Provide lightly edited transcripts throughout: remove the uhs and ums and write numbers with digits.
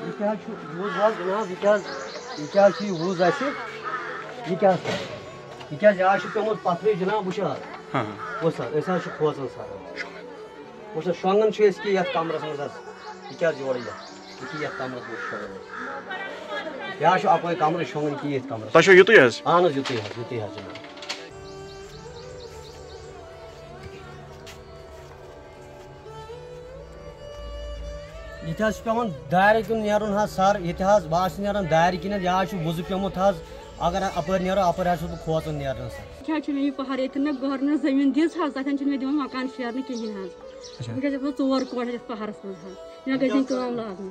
پتھر جناب کھوژان سر شونگان یتھ کمرس مز یورے یہ کمرس مز اپر کمرٕ شونگان یتھ کمرس اہن حظ یُتُے حظ جناب یہ پیوان دارِ کُن نیرُن حظ سر یہ بہٕ نیران دارِ کِنٮ۪تھ یہ وُزٕ پیومُت حظ اگر اپٲرۍ نیرو اپٲرۍ حظ چھُس بہٕ کھوژان نیرنس کیا مے یہ پہاڑ یہ گورمنٹ زمین دِژ حظ تتھن مے دِوان مکان شیرنہٕ کہین حظ مےٚ گژھِ ژور کور یتھ پہاڑس منٛز حظ مےٚ گژھِ دِنۍ کٲم لاگنہٕ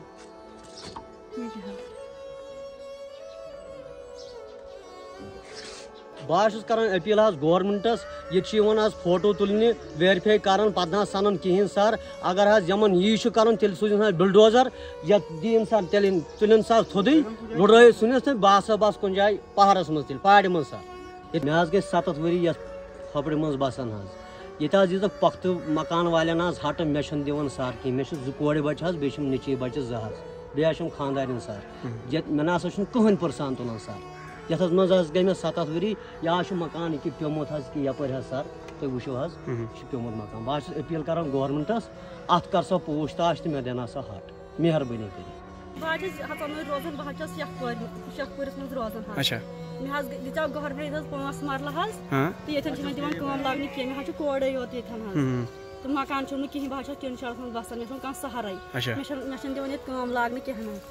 بہٕ کران اپیل حظ گورمنٹس یہ فوٹو تُلنہِ ویرفائی کران پتہٕ نہ سنان کہین سر اگر حظ یمن یی کران تیٚلہِ سوٗزِن حظ بلڈوزر یتھ دِیِن سر تیٚلہِ تُلِن سر تھوٚدُے لُڑٲیِتھ ژھٕنِس تہٕ بہٕ ہسا بس کُنہِ جایہِ پہاڑس منٛز تیٚلہِ پہاڑِ منٛز سر مےٚ حظ گٔے 7 ؤری یتھ پھۄپھرِ منٛز بسان حظ ییٚتہِ حظ دِژکھ پۄختہٕ مکان والٮ۪ن حظ ہٹہٕ مےٚ چھُنہٕ دِوان سر کینٛہہ مےٚ چھِ 2 کورِ بچہِ حظ بیٚیہِ چھِم نیٚچِی بچہِ 2 حظ بیٚیہِ حظ چھُم خاندارٮ۪ن سر مےٚ نہ سا چھُنہٕ کٕہٕنۍ پٕرسان تُلان سر یتھ منٛز حظ گٔے مےٚ 7 ؤری یہِ حظ چھُ مکان یہِ پیومُت حظ کہِ یپٲرۍ حظ سر تُہۍ وٕچھِو حظ یہِ چھُ پیومُت مکان بہٕ حظ چھُس اپیل کران گورمنٹس اتھ کر سا پوٗچھ تاش تہٕ مےٚ دِنہٕ سا ہٹ مہربٲنی کٔرِتھ بہٕ حظ چھَس روزان بہٕ حظ چھَس شیخپوٗرِس منٛز روزان حظ مےٚ حظ دِژاو گورمنٹ حظ 5 مرلہٕ حظ تہٕ ییٚتٮ۪ن چھِ مےٚ دِوان کٲم لاگنہٕ کینٛہہ مےٚ حظ چھُ کورے یوت ییٚتٮ۪ن حظ تہٕ مکان چھُم نہٕ کِہیٖنۍ بہٕ حظ چھَس ٹِن شیڈس منٛز بسان مےٚ چھُنہٕ کانٛہہ سہارٕے مےٚ چھِنہٕ دِوان ییٚتہِ کٲم لاگنہٕ کِہیٖنۍ نہٕ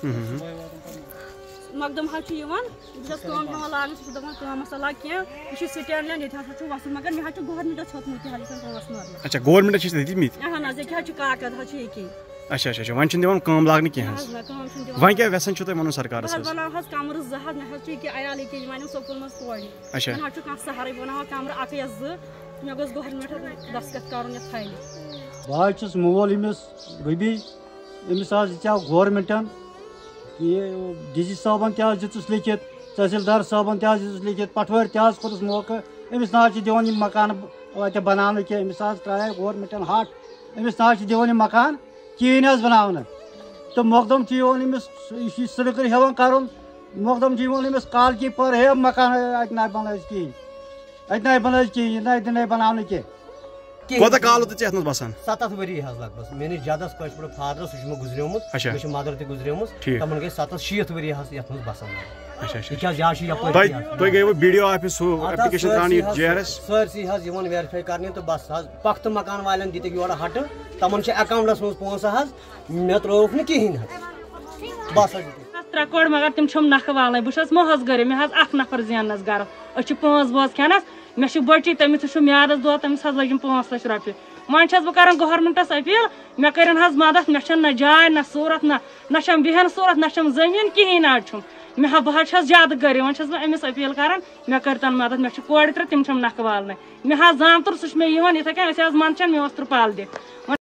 مقدم حظ چھُ یِوان بہٕ چھَس کٲم ہٮ۪وان لاگنہٕ سُہ چھُ دَپان کٲم ہسا لاگ کینٛہہ یہِ چھُ سٹینڈ لینڈ ییٚتہِ ہسا چھُ وَسُن مگر مےٚ حظ چھُ گورمنٹس ہیوٚتمُت یہِ حظ ییٚتٮ۪ن 5 مرلہٕ اہن حظ ییٚکیٛاہ حظ چھُ کاکد حظ چھُ ییٚکے بہٕ بناو حظ کمرٕ 2 حظ مےٚ حظ چھُ ییٚکیٛاہ عیال ییٚکیٛاہ یِوان یِم سکوٗل منٛز پورِ مےٚ حظ چھُ کانٛہہ سہارٕے بہٕ بناوان کمرٕ 1 یا 2 مےٚ گوٚژھ گورمنٹ دستخط کرُن یتھ فایلہِ بہٕ حظ چھُس مول أمِس رُبی أمِس حظ دِژیٛاو گورمنٹن ڈی سی صٲبن تہِ حظ دِژٕس لیکھِتھ تحصیٖلدار صٲبن تہِ حظ دِژٕس لیکھِتھ پٹوٲرۍ تہِ حظ کوٚرُس موقعہٕ أمِس نہ حظ چھِ دِوان یِم مکانہٕ اَتہِ بناونہٕ کینٛہہ أمِس حظ ترٛایے گورمنٹن ہٹ أمِس نہ حظ چھِ دِوان یِم مکان کِہیٖنۍ حظ بناونہٕ تہٕ مۄقدم چھُ یِوان أمِس یہِ چھُ سِلکہٕ ہٮ۪وان کرُن مۄقدم چھُ یِوان أمِس کالکی پر ہے مکان اَتہِ نَے بنٲیِس کِہیٖنۍ یہِ نَے دِنَے بناونہٕ کینٛہہ 7 ؤری حظ لگ بگ میٲنِس جدس کٲشِر پٲٹھۍ فادرس سُہ چھُ مےٚ گُزریومُت مےٚ چھِ مدر تہِ گُزریمٕژ تِمن گٔے 6 ؤری حظ یتھ منٛز بسان سٲرسٕے حظ یِوان ویرفائی کرنہِ تہٕ بس حظ پۄختہٕ مکان والٮ۪ن دِتِکھ یورٕ ہٹہٕ تمن چھِ اکاونٹس منٛز پونٛسہٕ حظ مےٚ ترٛٲوُکھ نہٕ کِہیٖنۍ حظ بس حظ 3 کور مگر تِم چھِم نکھٕ والٕنۍ بہٕ چھَس مۄہس گٔرِ مےٚ حظ 1 نفر زیننس گرٕ أسۍ چھِ 5 بٲژ کھٮ۪نس مےٚ چھُ بٔچی تٔمِس چھُ میادس دود تٔمِس حظ لٔگِم 5 لچھ رۄپیہِ وۄنۍ چھَس بہٕ کران گورمنٹس اپیل مےٚ کٔرِنۍ حظ مدد مےٚ چھَنہٕ نہ جاے نہ صوٗرت نہ چھَم بیٚہن صوٗرت نہ چھَم زٔمیٖن کِہیٖنۍ نہ حظ چھُم بہٕ حظ چھَس زیادٕ گرِ وۄنۍ چھَس بہٕ أمِس اپیل کران مےٚ کٔرۍتن مدد مےٚ چھِ کورِ 3 تِم چھَم نکھٕ والنٕے مےٚ حظ زامتُر سُہ چھُ مےٚ یِوان یِتھٕے کٔنۍ أسۍ حظ منٛدچھان مےٚ اوس ترٛپال دِتھ